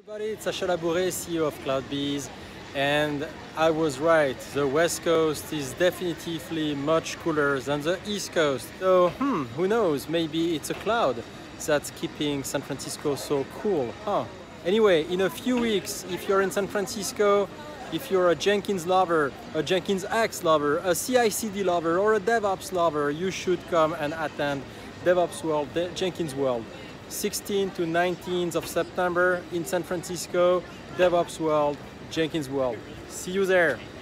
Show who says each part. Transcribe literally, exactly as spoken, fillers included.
Speaker 1: Everybody, it's Sacha Labouret, C E O of CloudBees, and I was right. The West Coast is definitively much cooler than the East Coast. So, hmm, who knows? Maybe it's a cloud that's keeping San Francisco so cool, huh? Anyway, in a few weeks, if you're in San Francisco, if you're a Jenkins lover, a Jenkins X lover, a C I C D lover, or a DevOps lover, you should come and attend DevOps World, Jenkins World. sixteenth to nineteenth of September in San Francisco, DevOps World, Jenkins World. See you there.